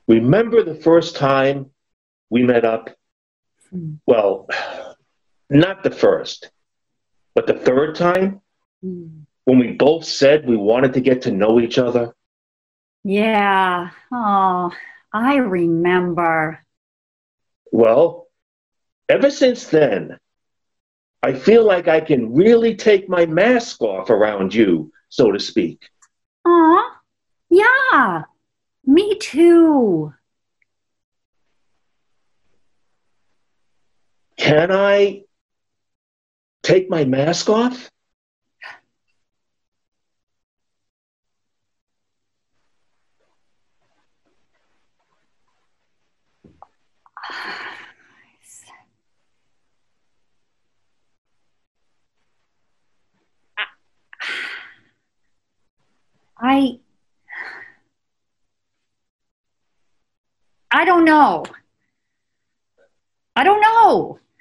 Remember the first time we met up? Mm. Well, not the first, but the third time Mm. when we both said we wanted to get to know each other? Yeah. Oh, I remember. Well, ever since then, I feel like I can really take my mask off around you, so to speak. Aw, yeah, me too. Can I take my mask off? I I don't know. I don't know.